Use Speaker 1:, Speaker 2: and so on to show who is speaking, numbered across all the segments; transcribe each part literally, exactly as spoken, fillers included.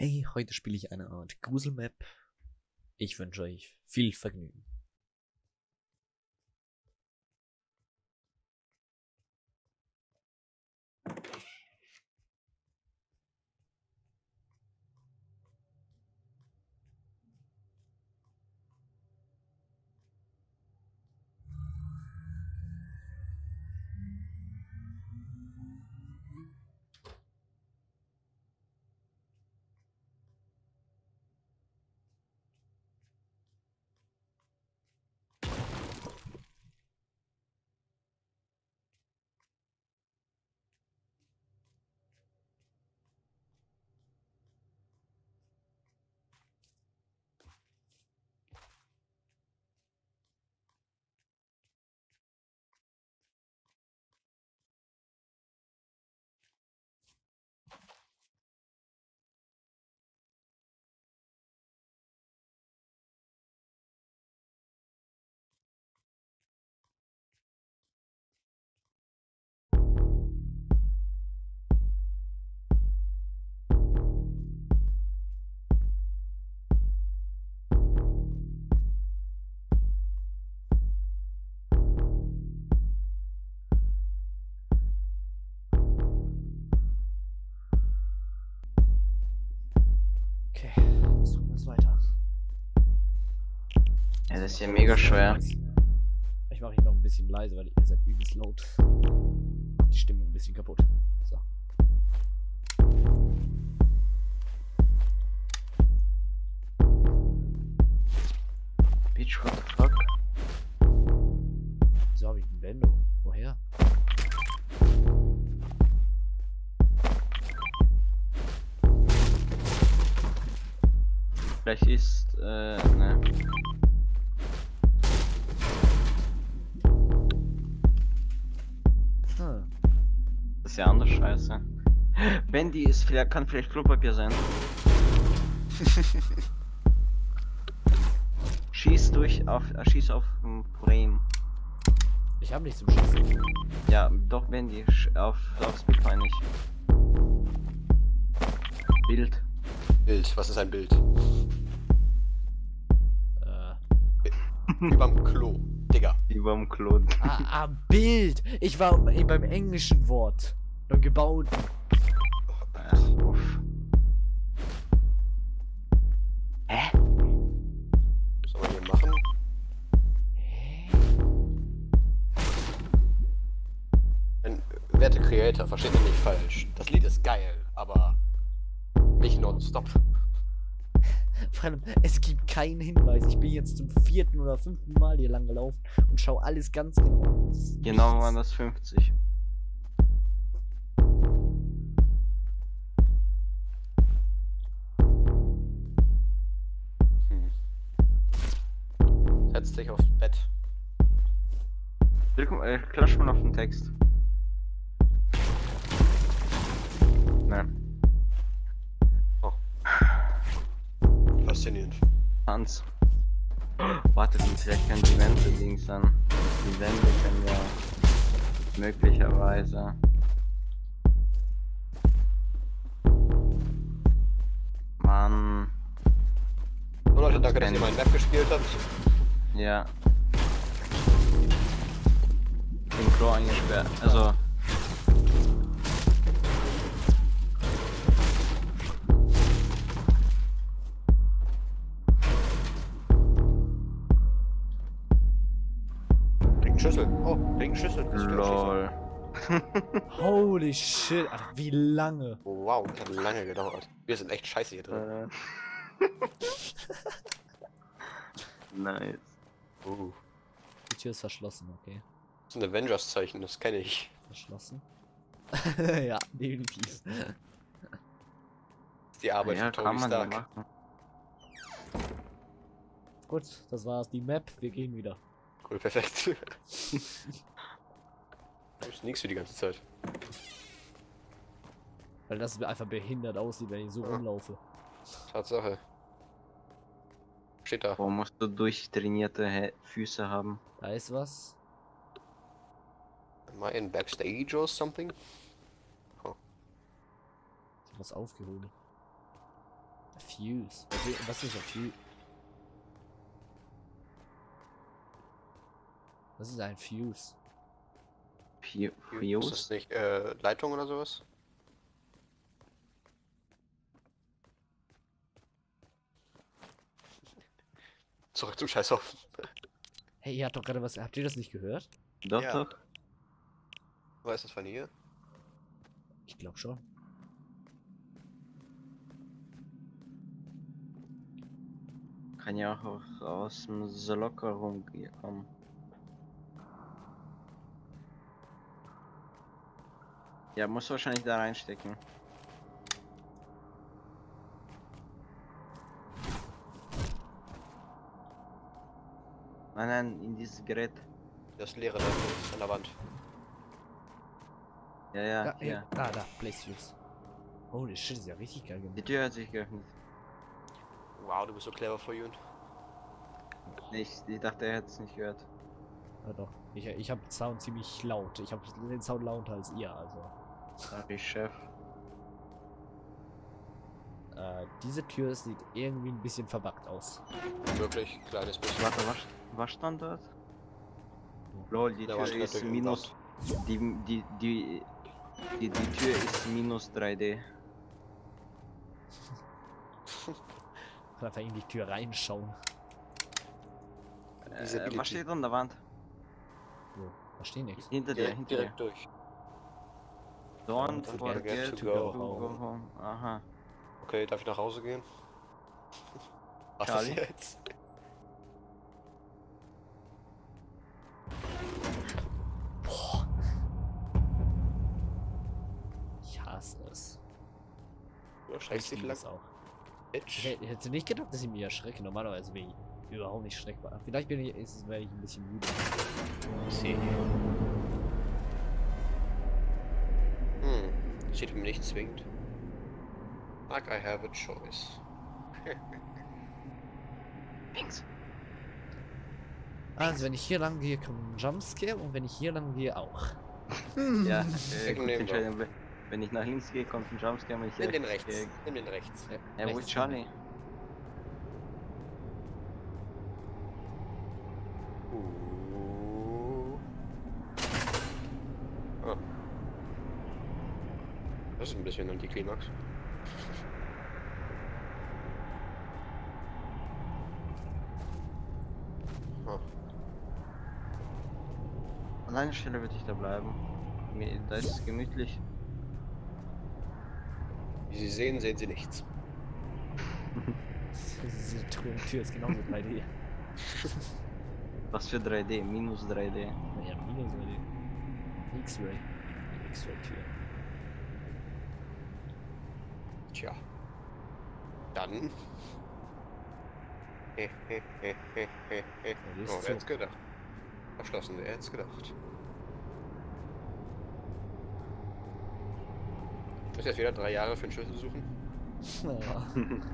Speaker 1: Hey, heute spiele ich eine Art Gruselmap. Ich wünsche euch viel Vergnügen. Okay, suchen wir es weiter.
Speaker 2: Ja, das ist ja mega schwer.
Speaker 1: Ich mache ihn noch ein bisschen leise, weil ihr seid übelst laut. Die Stimmung ein bisschen kaputt. So.
Speaker 2: Bitch, what the fuck?
Speaker 1: So habe ich einen Bendo. Woher?
Speaker 2: Vielleicht ist, äh, ne.
Speaker 1: Hm.
Speaker 2: Das ist ja anders scheiße. Bendy ist vielleicht, kann vielleicht Klopapier sein. Schieß durch auf, äh, schieß auf ein Frame.
Speaker 1: Ich habe nichts zum Schießen.
Speaker 2: Ja, doch Bendy, sch- auf, aufs Bild meine ich. Bild.
Speaker 3: Bild, was ist ein Bild?
Speaker 1: Äh.
Speaker 3: Überm Klo, Digga.
Speaker 2: Überm Klo.
Speaker 1: Ah, ah, Bild! Ich war im- beim englischen Wort. Beim gebauten.
Speaker 2: Ja, uff. Hä?
Speaker 3: Was soll man hier machen?
Speaker 1: Hä?
Speaker 3: Ein werte Creator, versteht mich nicht falsch. Das Lied ist geil, aber nicht nonstop.
Speaker 1: Vor allem, es gibt keinen Hinweis. Ich bin jetzt zum vierten oder fünften Mal hier lang gelaufen und schaue alles ganz genau an. Das ist
Speaker 2: Genau
Speaker 1: nichts.
Speaker 2: waren das fünfzig.
Speaker 3: Hm. Setz dich aufs Bett.
Speaker 2: Drück mal, äh, klatsch mal auf den Text. Nein.
Speaker 3: Faszinierend.
Speaker 2: Hans. Warte, vielleicht können die Wände Dings an. Die Wände können ja möglicherweise. Mann.
Speaker 3: So Leute, danke, dass ihr mein Map gespielt habt.
Speaker 2: Ja. Im Klo eingesperrt. Also.
Speaker 3: Schüssel. Oh, Schüssel. Das ist wieder
Speaker 2: Lol.
Speaker 1: Holy shit, Alter, wie lange?
Speaker 3: Oh, wow, das hat lange gedauert. Wir sind echt scheiße hier drin.
Speaker 2: Nice.
Speaker 3: Uh,
Speaker 1: Die Tür ist verschlossen, okay.
Speaker 3: das ist ein Avengers-Zeichen, das kenne ich.
Speaker 1: Verschlossen? Ja, definitiv.
Speaker 3: Das ist die Arbeit
Speaker 2: Ja,
Speaker 3: von Tony
Speaker 2: kann man ja
Speaker 3: Stark.
Speaker 2: machen.
Speaker 1: Gut, das war's. Die Map, wir gehen wieder.
Speaker 3: Cool, perfekt. Du sneakst du die ganze Zeit.
Speaker 1: Weil das einfach behindert aussieht, wenn ich so
Speaker 3: Ja.
Speaker 1: rumlaufe.
Speaker 3: Tatsache. Steht da.
Speaker 2: Warum musst du durchtrainierte Hä- Füße haben?
Speaker 1: Da ist was.
Speaker 3: Am I in Backstage or something?
Speaker 1: Ich hab was aufgehoben. Fuse. Was, was ist ein Fuse? Was ist ein Fuse?
Speaker 2: Fu-
Speaker 3: Ist das
Speaker 2: Fuse?
Speaker 3: nicht äh, Leitung oder sowas? Zurück zum Scheißhaufen.
Speaker 1: Hey, ihr habt doch gerade was. Habt ihr das nicht gehört?
Speaker 2: Doch,
Speaker 3: Ja.
Speaker 2: doch.
Speaker 3: Wo ist das von hier?
Speaker 1: Ich glaube schon.
Speaker 2: Kann ja auch aus dem Locker rumkommen. Ja, muss wahrscheinlich da reinstecken. Nein, nein, in dieses Gerät.
Speaker 3: Das leere da an der Wand.
Speaker 2: Ja, ja,
Speaker 1: Ja,
Speaker 2: hier.
Speaker 1: ja. Ah, da, Place Fuse. Holy shit, ist ja richtig geil
Speaker 2: Die
Speaker 1: gemacht.
Speaker 2: Tür hat sich geöffnet.
Speaker 3: Wow, du bist so clever for you.
Speaker 2: Ich, ich dachte, er hätte es nicht gehört.
Speaker 1: Ja, doch. Ich, ich habe Sound ziemlich laut. Ich habe den Sound lauter als ihr, also.
Speaker 2: Sorry, Chef.
Speaker 1: Äh, diese Tür sieht irgendwie ein bisschen verbuggt aus.
Speaker 3: Wirklich, kleines bisschen.
Speaker 2: Warte, was, was stand dort? Lol, die
Speaker 3: Da
Speaker 2: Tür
Speaker 3: war
Speaker 2: ist
Speaker 3: natürlich
Speaker 2: minus... Die, die, die, die, die Tür ist minus drei D.
Speaker 1: Kann einfach in die Tür reinschauen.
Speaker 3: Diese
Speaker 2: Äh,
Speaker 3: Ability.
Speaker 2: was steht an der Wand?
Speaker 1: So, da steht nichts.
Speaker 2: Hinter dir,
Speaker 3: Direkt,
Speaker 2: hinter
Speaker 3: direkt
Speaker 2: dir.
Speaker 3: durch.
Speaker 2: Don't
Speaker 3: Don't
Speaker 2: forget
Speaker 3: forget
Speaker 2: to
Speaker 3: to
Speaker 2: go,
Speaker 3: go
Speaker 2: go home. Aha.
Speaker 3: Okay, darf ich nach Hause gehen? Was ist
Speaker 2: Charlie?
Speaker 3: das jetzt?
Speaker 1: Boah. Ich hasse es.
Speaker 3: Du
Speaker 1: Ich
Speaker 3: erschreckst dich
Speaker 1: liebe
Speaker 3: lang.
Speaker 1: es auch. Ich
Speaker 3: Bitch.
Speaker 1: hätte- ich hätte nicht gedacht, dass ich mich erschrecke. Normalerweise bin ich überhaupt nicht schreckbar. Vielleicht bin ich, ist es, weil ich ein bisschen müde bin.
Speaker 3: See. Hm, steht mir nicht zwingend. Like I have a choice.
Speaker 2: Links.
Speaker 1: Also, wenn ich hier lang gehe, kommt ein Jumpscare und wenn ich hier lang gehe, auch.
Speaker 2: Ja, äh,
Speaker 3: Ich
Speaker 2: gute
Speaker 3: nehm
Speaker 2: Entscheidung. Wenn ich nach links gehe, kommt ein Jumpscare, wenn ich
Speaker 3: Nimm den
Speaker 2: rechts
Speaker 3: rechts.
Speaker 2: gehe.
Speaker 3: Nimm den rechts.
Speaker 2: Ja, wo
Speaker 1: rechts
Speaker 2: ist Charlie?
Speaker 3: Uh. Ah. Das ist ein bisschen Antiklimax. Ah.
Speaker 2: An einer Stelle würde ich da bleiben. Mir- Da ist es gemütlich.
Speaker 3: Wie Sie sehen, sehen Sie nichts.
Speaker 1: Diese Tür Tür ist genauso drei D.
Speaker 2: Was für drei D? Minus drei D.
Speaker 1: Naja, minus drei D. X-Ray. X-Ray-Tür.
Speaker 3: Tja. Dann. He, he, he, he, he, he.
Speaker 1: die ist
Speaker 3: Oh,
Speaker 1: zu.
Speaker 3: wer hätte gedacht? Verschlossen, wer hätte es gedacht? Ich muss jetzt wieder drei Jahre für einen Schlüssel suchen.
Speaker 1: Ja.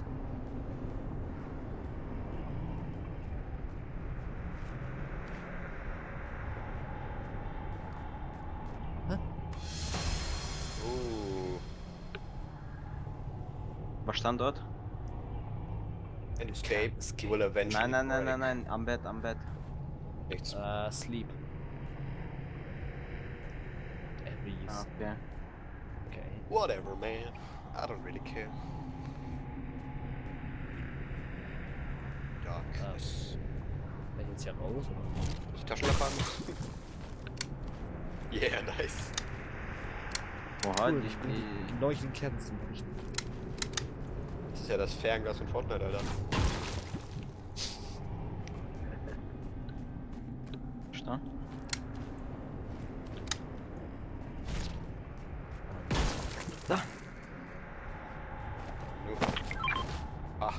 Speaker 3: Uh.
Speaker 2: Was stand dort?
Speaker 3: An escape
Speaker 1: escape.
Speaker 3: will eventually
Speaker 2: Nein, nein, nein, nein,
Speaker 3: break.
Speaker 2: nein, am Bett, am Bett.
Speaker 3: Nichts.
Speaker 1: Äh, Sleep. Every
Speaker 2: Ah,
Speaker 1: use.
Speaker 2: okay.
Speaker 1: Okay.
Speaker 3: Whatever, man. I don't really care. Darkness.
Speaker 1: Kann ich jetzt hier raus, oder?
Speaker 3: Die Taschenlampe an. Yeah, nice.
Speaker 2: Boah,
Speaker 1: Cool,
Speaker 2: die,
Speaker 1: die, die
Speaker 2: die,
Speaker 1: leuchten Kerzen zum Leuchten.
Speaker 3: Das ist ja das Fernglas von Fortnite, Alter.
Speaker 2: Stand? Da!
Speaker 3: Nu. Ah.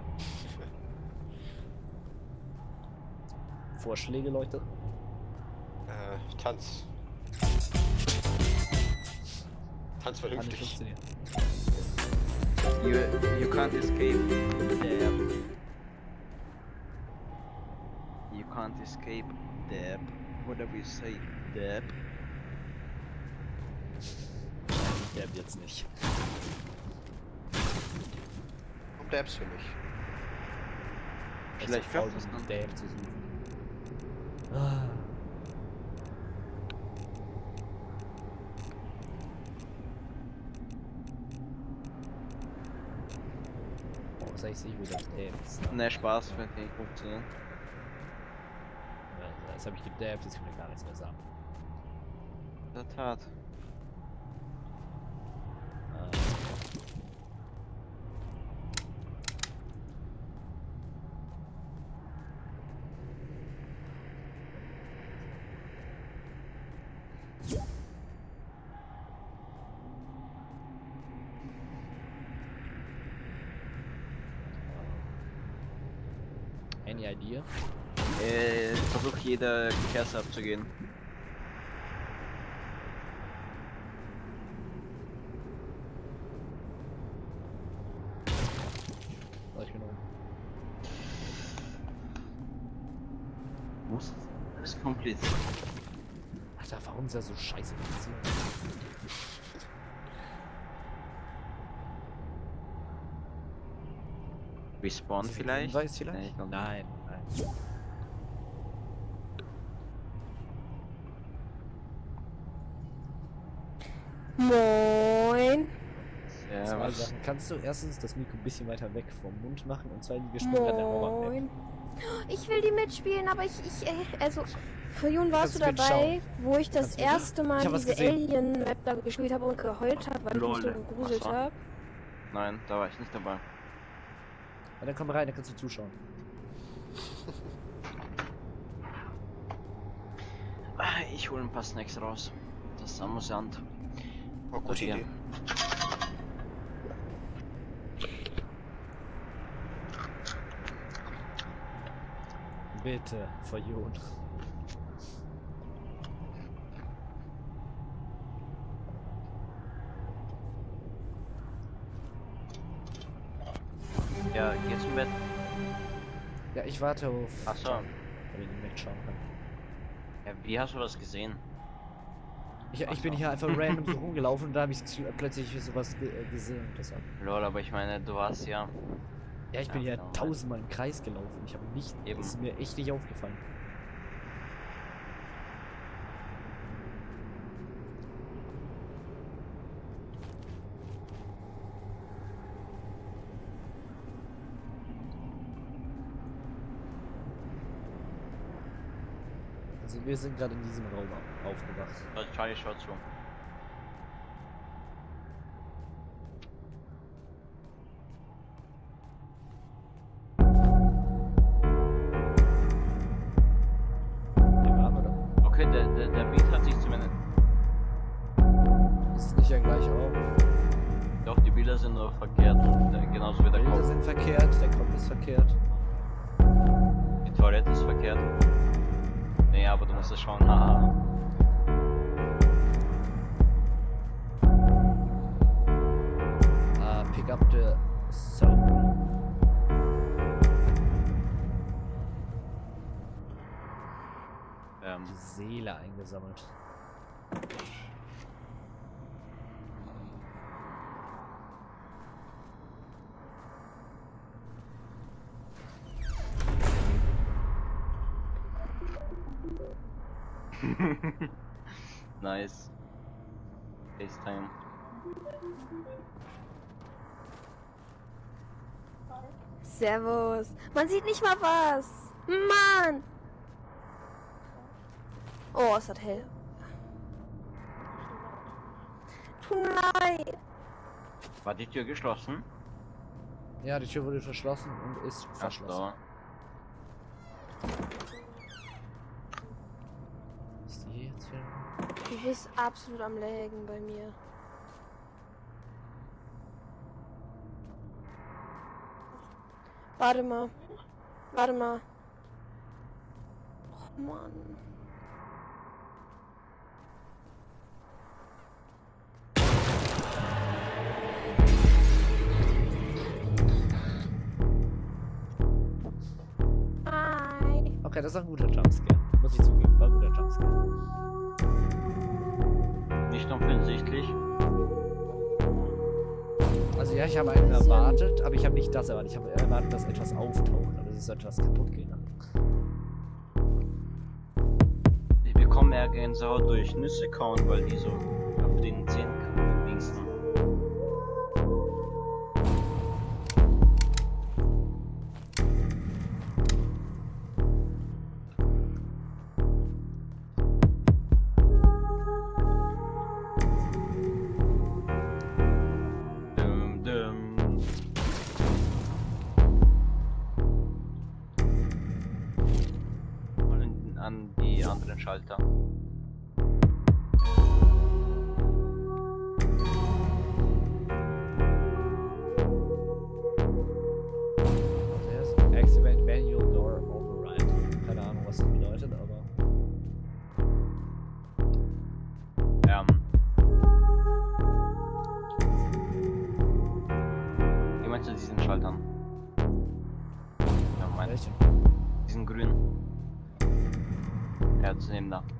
Speaker 1: Vorschläge, Leute?
Speaker 3: Äh, Tanz. Tanz
Speaker 1: Kann nicht
Speaker 3: vernünftig.
Speaker 1: funktionieren.
Speaker 2: You, you can't escape. Dab. You can't escape. Dab. Whatever you say. Dab.
Speaker 1: Der jetzt nicht.
Speaker 3: gibt Dabs für mich.
Speaker 2: Vielleicht
Speaker 1: faul,
Speaker 2: klappt das
Speaker 1: um
Speaker 2: dann.
Speaker 1: Dab zu suchen. Ah. Oh, sag ich sich wieder Dabs.
Speaker 2: Ne, Spaß, wird nicht funktionieren.
Speaker 1: Ja, jetzt habe ich gedabbt, jetzt kann ich gar nichts mehr sagen.
Speaker 2: In der Tat.
Speaker 1: Ah. Any idea?
Speaker 2: Äh, versuch jede Kerze abzugehen.
Speaker 1: Oh, ich bin oben.
Speaker 2: Muss. Das ist kompliziert.
Speaker 1: Alter, warum ist er so scheiße passiert?
Speaker 2: Respawn
Speaker 1: Ist das ein
Speaker 2: vielleicht?
Speaker 1: Hinweis vielleicht?
Speaker 2: Nee, ich glaub nicht.
Speaker 1: Nein, nein.
Speaker 4: Moin.
Speaker 2: Ja,
Speaker 1: Zwei
Speaker 2: was?
Speaker 1: Sachen. Kannst du erstens das Mikro ein bisschen weiter weg vom Mund machen und zweitens, wir spielen gerade eine Horror-Map.
Speaker 4: Moin. Ich will die mitspielen, aber ich, ich äh, also, für Jun warst
Speaker 1: Kannst
Speaker 4: du
Speaker 1: du
Speaker 4: dabei,
Speaker 1: mitschauen?
Speaker 4: wo ich das
Speaker 1: Kannst du mit?
Speaker 4: erste Mal
Speaker 1: Ich hab was
Speaker 4: diese
Speaker 1: gesehen.
Speaker 4: Alien-Map da gespielt habe und geheult habe, weil ich mich so
Speaker 2: Lol.
Speaker 4: gegruselt
Speaker 2: Ach so.
Speaker 4: habe.
Speaker 2: Nein, da war ich nicht dabei.
Speaker 1: Ja, dann komm rein, dann kannst du zuschauen.
Speaker 2: Ah, ich hole ein paar Snacks raus. Das ist amüsant.
Speaker 3: Oh, gute
Speaker 2: Ja.
Speaker 3: Idee.
Speaker 1: Bitte, Verjon.
Speaker 2: Ja, geh zum Bett.
Speaker 1: Ja, ich warte auf.
Speaker 2: Ach so.
Speaker 1: Damit ich mitschauen kann.
Speaker 2: Ja, wie hast du das gesehen?
Speaker 1: Ich,
Speaker 2: Ach
Speaker 1: ich bin
Speaker 2: so.
Speaker 1: hier einfach random so rumgelaufen und da habe ich plötzlich sowas ge äh, gesehen. Deshalb.
Speaker 2: Lol, aber ich meine, du warst ja.
Speaker 1: Ja, ich bin
Speaker 2: Ja,
Speaker 1: hier
Speaker 2: genau.
Speaker 1: tausendmal im Kreis gelaufen. Ich habe nicht.
Speaker 2: Eben.
Speaker 1: Das ist mir echt nicht aufgefallen. Also wir sind gerade in diesem Raum au- aufgewacht.
Speaker 2: Also Charlie, schau zu.
Speaker 1: Hier waren wir doch.
Speaker 2: Okay, der, der, der Beat hat sich zumindest.
Speaker 1: Ist es nicht der gleiche Raum?
Speaker 2: Doch, die Bilder sind nur verkehrt. Äh, Genauso wie der
Speaker 1: Bilder
Speaker 2: Kopf.
Speaker 1: sind verkehrt, der Kopf ist verkehrt.
Speaker 2: Die Toilette ist verkehrt. Nee, aber du musst es schauen. Haha.
Speaker 1: Uh, pick up the soul.
Speaker 2: Ähm,
Speaker 1: Die Seele eingesammelt.
Speaker 2: nice. FaceTime.
Speaker 4: Servus. Man sieht nicht mal was. Mann. Oh, es hat hell. Tut mir leid.
Speaker 2: War die Tür geschlossen?
Speaker 1: Ja, die Tür wurde verschlossen und ist
Speaker 2: Ach
Speaker 1: verschlossen.
Speaker 2: so.
Speaker 1: Ist die hier jetzt wieder?
Speaker 4: Du bist absolut am Lägen bei mir. Warte mal. Warte mal. Oh Mann. Hi.
Speaker 1: Okay, das ist ein guter Jumpscare. Muss ich zugeben, war ein guter Jumpscare.
Speaker 2: Nicht offensichtlich.
Speaker 1: Also ja, ich habe einen erwartet, aber ich habe nicht das erwartet. Ich habe erwartet, dass etwas auftaucht, aber es ist etwas kaputt gegangen.
Speaker 2: Ich bekomme eher Gänsehaut durch Nüsse kauen, weil die so auf den Zähnen dingsen. Dum, dum. Mal in- an die anderen Schalter.
Speaker 1: Also erst Activate Manual Door Override. Keine Ahnung, was das bedeutet, aber.
Speaker 2: Ähm. Wie meinst du diesen Schaltern? Ja, mein,
Speaker 1: Welchen?
Speaker 2: diesen grünen. Ja, zu nehmen da.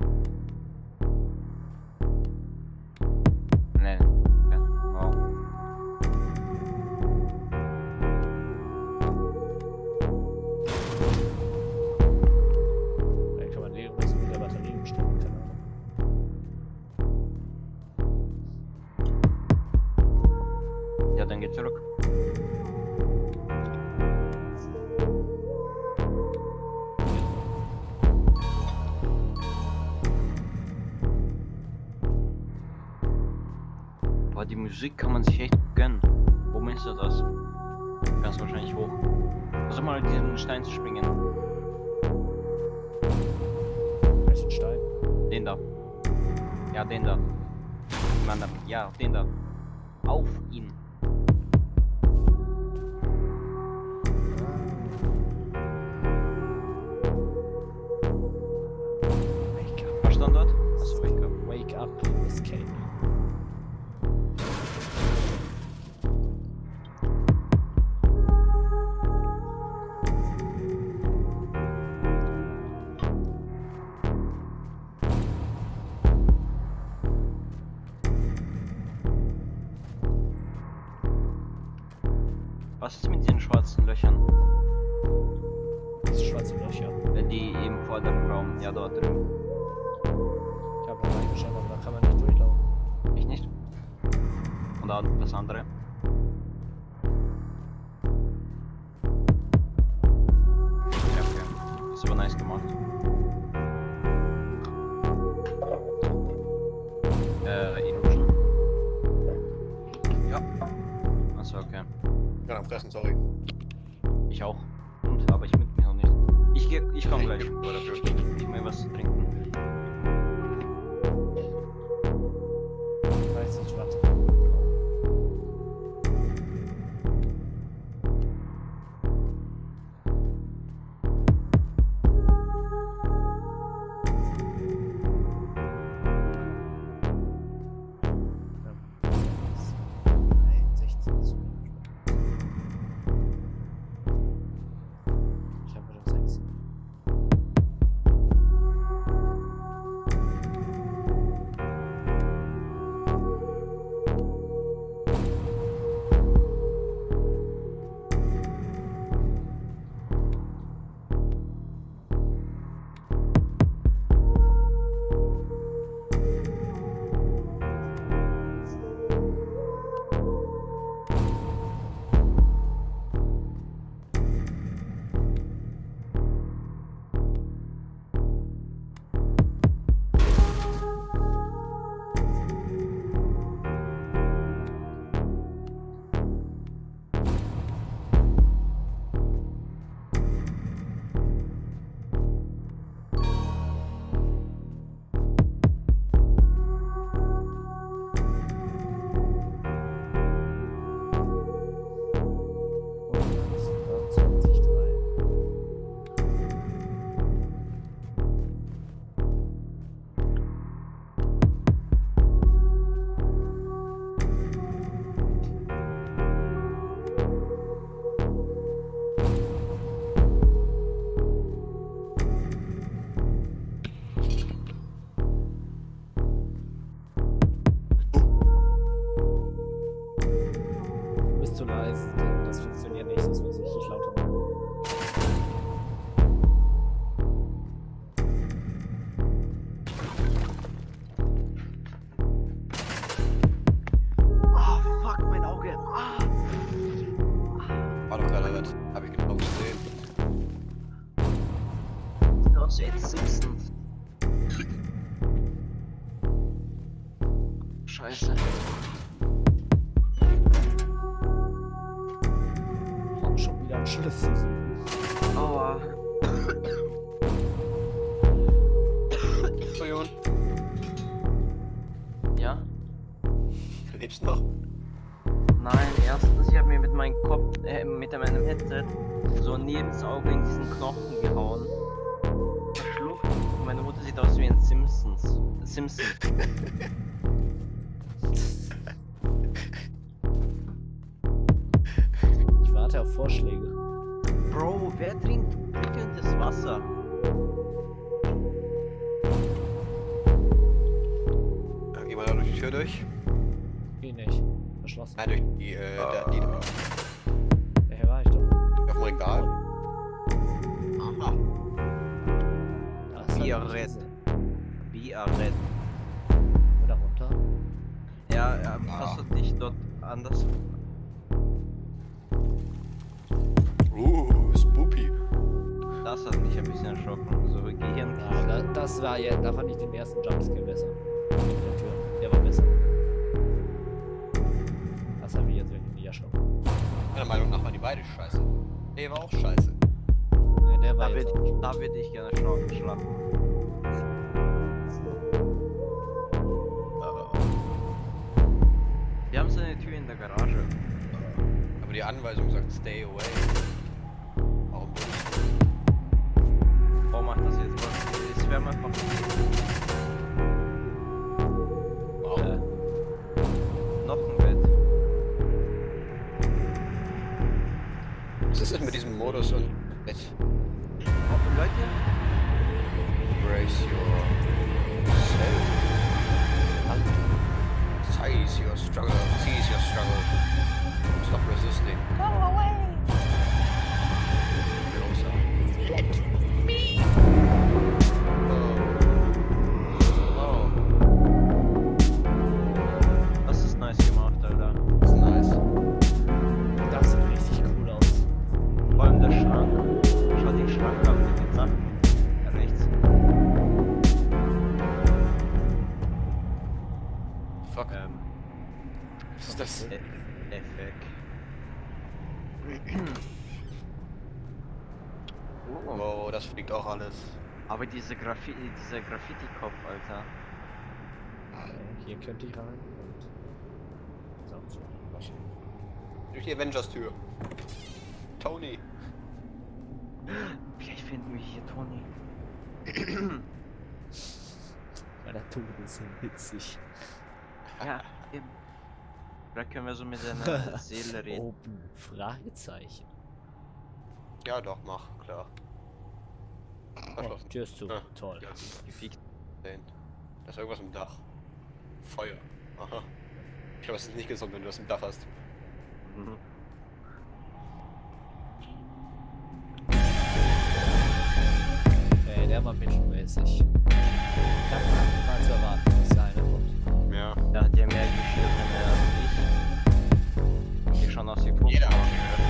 Speaker 2: Nee. Ja. Wow.
Speaker 1: Vielleicht kann man den was mit der Batterie umstellen, keine Ahnung.
Speaker 2: Ja, dann geht zurück. Boah, die Musik kann man sich echt gönnen. Wo meinst du das? Ganz wahrscheinlich hoch. Versuch mal diesen Stein zu springen.
Speaker 1: Welchen Stein?
Speaker 2: Den da. Ja, den da. Mann, ja, den da. Auf ihn.
Speaker 1: Wake up.
Speaker 2: Was stand dort? Achso, wake up.
Speaker 1: Wake up. Escape.
Speaker 2: Was ist mit diesen schwarzen Löchern?
Speaker 1: Diese schwarze Löcher.
Speaker 2: Äh, Die im vorderen Raum, ja dort drüben.
Speaker 1: Ich habe noch reingeschaut, aber da kann man nicht durchlaufen.
Speaker 2: Ich nicht. Und da das andere. Ja, okay. Ist aber nice gemacht. Äh, Illusion.
Speaker 3: Ja.
Speaker 2: Achso, okay.
Speaker 3: Ja, am Fressen, sorry.
Speaker 2: Ich auch. Und, aber ich mit mir noch nicht. Ich geh, ich komm gleich.
Speaker 3: Oder dafür.
Speaker 2: Ich will was trinken.
Speaker 1: Ich weiß nicht, was. Nein, sechzehn zu. Ich habe wieder sechs.
Speaker 3: gerade was. Hab ich genau gesehen.
Speaker 2: Das ist jetzt Simpsons. Scheiße.
Speaker 1: Oh, schon wieder ein Schlüssel.
Speaker 2: Aua.
Speaker 3: Entschuldigung.
Speaker 2: Ja?
Speaker 3: Du lebst noch?
Speaker 2: Nein, erstens, ich habe mir mit meinem Kopf, äh, mit meinem Headset so neben das Auge in diesen Knochen gehauen. Verschluckt. Und meine Mutter sieht aus wie ein Simpsons. Simpson.
Speaker 1: Ich warte auf Vorschläge.
Speaker 2: Bro, wer trinkt prickelndes Wasser?
Speaker 3: Dann geh mal da durch die Tür durch.
Speaker 1: Geh nicht. Verschlossen.
Speaker 3: Nein, durch die, äh, da, die
Speaker 1: Ja, hier war ich doch.
Speaker 3: auf dem Regal. Aha.
Speaker 1: Da ist
Speaker 2: Bier
Speaker 1: halt
Speaker 2: red.
Speaker 1: Schlüssel.
Speaker 2: Bier red.
Speaker 1: Oder runter.
Speaker 2: Ja, ähm, hast du dich dort anders?
Speaker 3: Uh, spoopy.
Speaker 2: Das hat mich ein bisschen erschrocken. So Gehirn.
Speaker 1: Ja, da, das war ja, da fand ich den ersten Jumpscare besser. Mit der Tür. Der war besser. Das hat mich jetzt wirklich nicht erschrocken.
Speaker 3: Meiner Meinung nach waren die beide scheiße. Nee, war auch scheiße.
Speaker 1: Nee, der war
Speaker 2: Da
Speaker 1: jetzt
Speaker 2: würde
Speaker 1: auch nicht.
Speaker 2: da würd ich gerne schlagen. schlagen. Wir haben so eine Tür in der Garage.
Speaker 3: Aber die Anweisung sagt stay away. Warum würdest du?
Speaker 2: Warum macht das jetzt was? Es wäre einfach.
Speaker 3: Wow.
Speaker 1: Äh,
Speaker 2: Noch ein Bett.
Speaker 3: Was ist denn mit diesem Modus und Bett?
Speaker 2: Oh, Leute,
Speaker 3: Brace yourself. Seize your struggle. Seize your struggle. Stop resisting. Go away. Let me. Oh. Oh.
Speaker 2: das ist nice gemacht, Alter.
Speaker 3: Das ist nice.
Speaker 1: das sieht richtig cool aus.
Speaker 2: Vor allem der Schrank. Schau den Schrank an mit den Sachen. Ja, rechts.
Speaker 3: Fuck.
Speaker 2: Ähm,
Speaker 3: Was ist das?
Speaker 2: F Effekt. Oh,
Speaker 3: Wow, das fliegt auch alles.
Speaker 2: aber diese Graffi dieser Graffiti-Kopf, Alter.
Speaker 1: Okay, hier könnte ich rein. Und so, so.
Speaker 3: Durch die Avengers-Tür. Tony.
Speaker 2: Vielleicht finden wir hier Toni.
Speaker 1: Weil der Tod ist so witzig.
Speaker 2: Ja, eben. Vielleicht können wir so mit seiner Seele reden.
Speaker 1: Open. Fragezeichen.
Speaker 3: Ja, doch, mach, klar.
Speaker 1: Oh,
Speaker 3: Verschlossen.
Speaker 1: Tür ist zu.
Speaker 3: Ah.
Speaker 1: Toll.
Speaker 3: Ja, gefiegt. Sehen. Da ist irgendwas im Dach. Feuer. Aha. Ich glaube, es ist nicht gesund, wenn du das im Dach hast.
Speaker 2: Mhm.
Speaker 1: Okay, der war mittelmäßig. Ich hab mal zu erwarten, dass da einer kommt.
Speaker 3: Ja.
Speaker 2: Der hat ja mehr Geschirrrinne als ich. Die schon aus wie Pumpen.
Speaker 3: Jeder.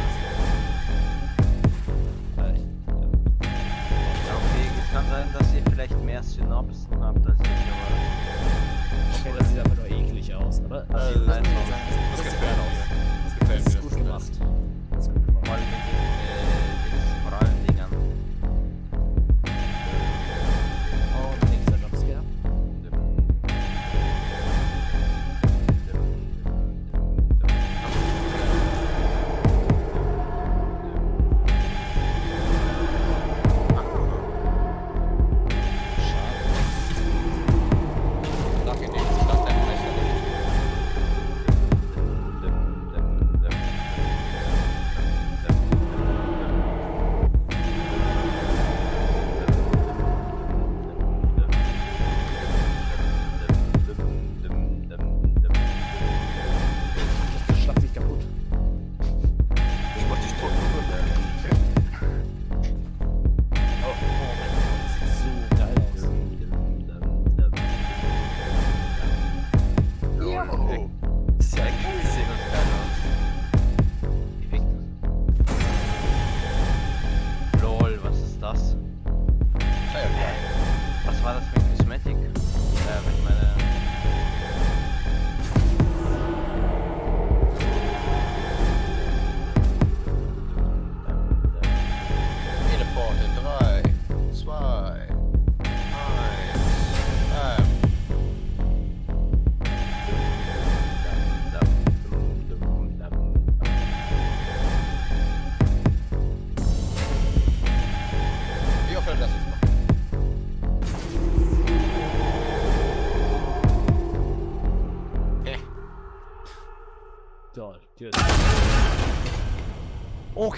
Speaker 1: Weil,
Speaker 2: Ja, okay, es kann sein, dass ihr vielleicht mehr Synapsen habt als ich, aber.
Speaker 1: okay, das sieht einfach nur eklig aus, oder?
Speaker 3: Äh,
Speaker 1: Also,
Speaker 3: das-
Speaker 1: das, das,
Speaker 3: Das
Speaker 1: sieht
Speaker 3: gefällt
Speaker 1: geil aus.
Speaker 3: mir. Das
Speaker 1: Das
Speaker 3: gefällt
Speaker 1: ist
Speaker 3: mir.
Speaker 1: gut
Speaker 3: das
Speaker 1: gemacht. Das ist gut gemacht.
Speaker 2: Vor allem mit den äh, diesen moralen Dingern.
Speaker 1: Und nächster Jumpscare. Schade.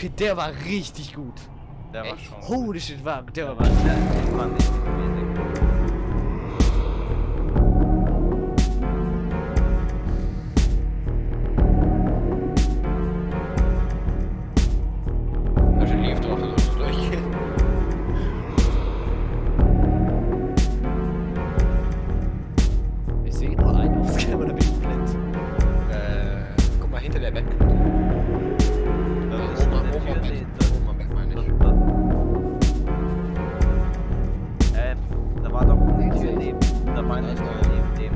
Speaker 1: Okay, der war richtig gut.
Speaker 2: Der war
Speaker 3: Echt?
Speaker 2: schon.
Speaker 1: Holy shit, war, der war
Speaker 2: Der
Speaker 1: was.
Speaker 2: der war nicht amazing.
Speaker 3: Da steht Leaf drauf, das sollst du durchgehen.
Speaker 1: Ich sehe nur einen auf Scam oder bin ich blind?
Speaker 3: Äh, guck mal hinter der Webcam.
Speaker 2: Das ist
Speaker 3: Oben am
Speaker 2: der
Speaker 3: oben am
Speaker 2: vierte.
Speaker 3: Bett. Oben am Bett meine
Speaker 2: Das,
Speaker 3: ich.
Speaker 2: das, äh, da war doch eine
Speaker 1: Nee,
Speaker 2: Tür
Speaker 1: nee.
Speaker 2: neben. Da war eine
Speaker 3: Da ist
Speaker 2: Tür
Speaker 3: einer.
Speaker 2: neben dem.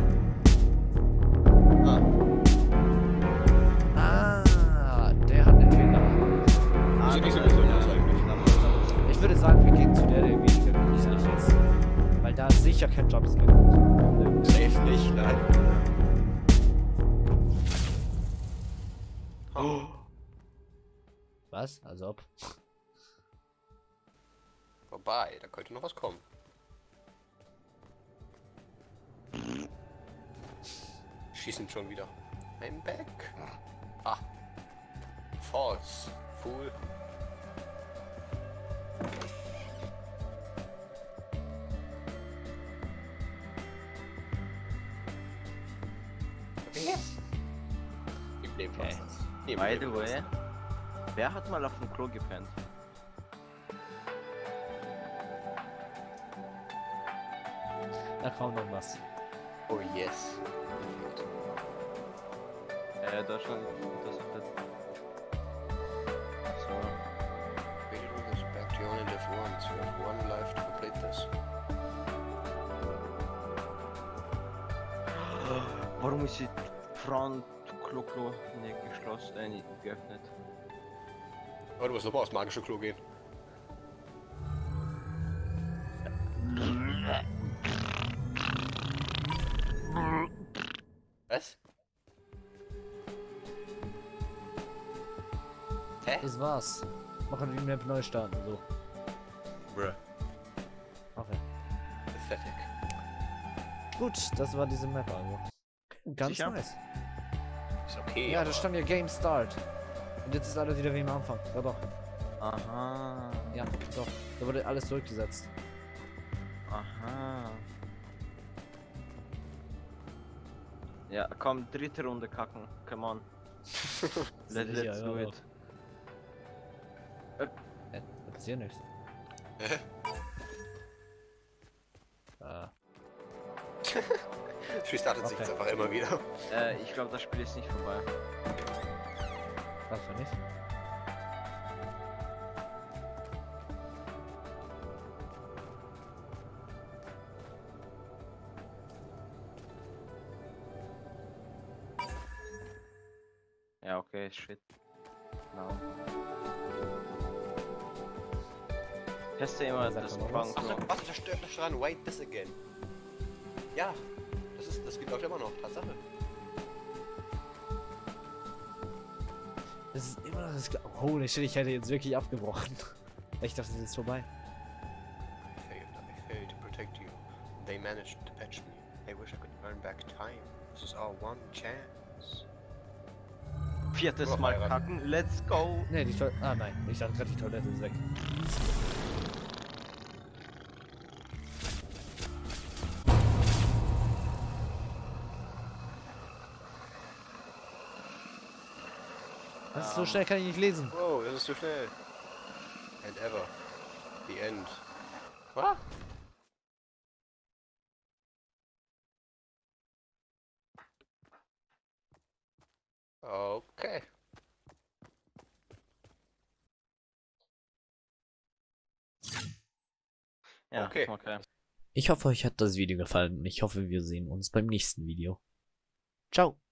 Speaker 3: Ah,
Speaker 1: Ah, der hat den Fehler.
Speaker 2: Ah,
Speaker 3: Sieht nicht so
Speaker 2: da-
Speaker 3: gesund
Speaker 2: ja,
Speaker 3: aus eigentlich.
Speaker 2: da muss- da muss-
Speaker 1: Ich würde sagen, wir gehen zu der, der weniger gruselig
Speaker 2: Ja.
Speaker 1: ist. Weil da sicher kein Jumpscare kommt.
Speaker 3: safe nicht, nein. Oh.
Speaker 1: Was? Also ob.
Speaker 3: Vorbei, da könnte noch was kommen. Schießen schon wieder. I'm back. Ah. False. Fool. Yes. Im Leben
Speaker 1: Okay.
Speaker 3: passt das. Im
Speaker 2: By
Speaker 3: Leben
Speaker 2: the
Speaker 3: passt
Speaker 2: way, wer hat mal auf dem Klo gepennt?
Speaker 1: Da kommt noch was.
Speaker 3: das. Oh yes.
Speaker 2: Äh, da schon. Das, das. So.
Speaker 3: Waited with this back to you only live once. You have one life to complete this.
Speaker 2: Warum ist die Front-Klo-Klo nicht geschlossen, äh, nicht geöffnet?
Speaker 3: Oh, du musst nochmal aufs magische Klo gehen. Was? Hä?
Speaker 1: Das war's. Machen die Map neu starten, so.
Speaker 3: Bruh.
Speaker 1: Okay.
Speaker 3: Pathetic.
Speaker 1: Gut, das war diese Map also. Ganz
Speaker 2: Sicher?
Speaker 1: nice.
Speaker 3: Ist okay.
Speaker 1: Ja,
Speaker 3: aber-
Speaker 1: da stand ja Game Start. Und jetzt ist alles wieder wie am Anfang. Ja doch.
Speaker 2: Aha.
Speaker 1: Ja, doch. Da wurde alles zurückgesetzt.
Speaker 2: Aha. Ja, komm, dritte Runde kacken. Come on. Let,
Speaker 1: Sicher,
Speaker 2: let's
Speaker 1: ja,
Speaker 2: do
Speaker 1: doch.
Speaker 2: it.
Speaker 1: Ja, da passiert nichts.
Speaker 3: Hä?
Speaker 1: Ah.
Speaker 3: Spiel startet sich
Speaker 1: Okay.
Speaker 3: jetzt einfach immer wieder.
Speaker 2: Äh, ich glaube, das Spiel ist nicht vorbei.
Speaker 1: Was für nicht?
Speaker 2: Ja, okay, shit. No. Teste immer
Speaker 1: Sag
Speaker 2: das
Speaker 1: doch noch was.
Speaker 3: Ach,
Speaker 2: Front-Klo.
Speaker 3: warte, da stört da dran. Wait this again. Ja, das ist, das geht läuft immer noch. Tatsache.
Speaker 1: Das ist immer noch das Gleiche. Holy shit, ich hätte jetzt wirklich abgebrochen. Ich dachte, das ist vorbei.
Speaker 3: I failed. I failed to protect you. They managed to patch me. I wish I could turn back time. This is our one chance.
Speaker 2: Viertes
Speaker 3: Noch
Speaker 2: Mal
Speaker 3: heiraten.
Speaker 2: kacken, let's go!
Speaker 1: Ne, die Toilette. Ah nein, ich dachte gerade, die Toilette ist weg. Das ist so
Speaker 2: Ähm.
Speaker 1: schnell, kann ich nicht lesen.
Speaker 3: Wow, das ist zu schnell. And ever. The end. Was? Okay.
Speaker 2: Ja,
Speaker 3: Okay.
Speaker 2: okay.
Speaker 1: Ich hoffe, euch hat das Video gefallen und ich hoffe, wir sehen uns beim nächsten Video. Ciao!